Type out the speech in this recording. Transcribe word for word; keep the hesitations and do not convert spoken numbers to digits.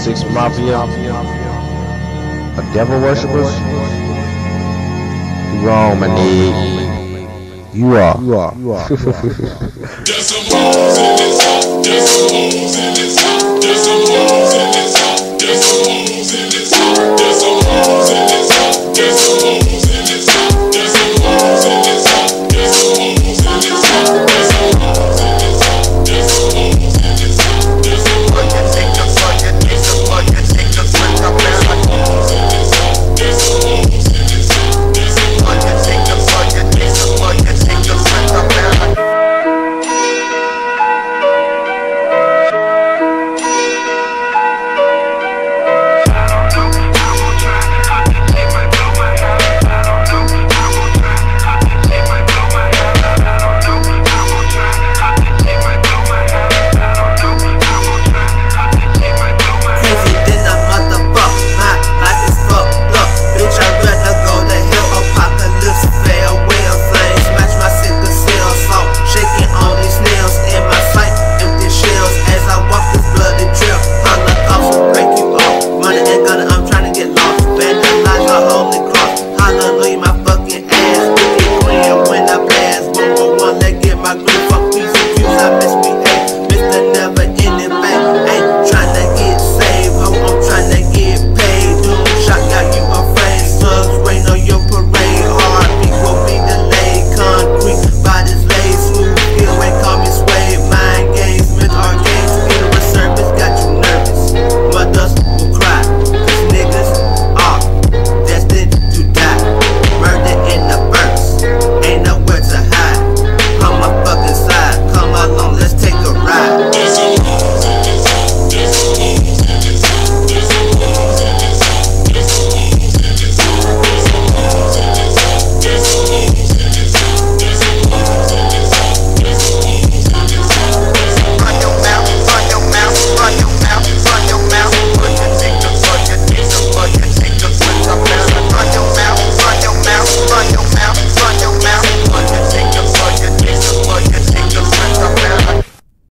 six Mafia, a devil worshippers. You wrong, my nigga. You are. You are. You are. You are. There's some hoes in this, there's some hoes in this, there's some hoes.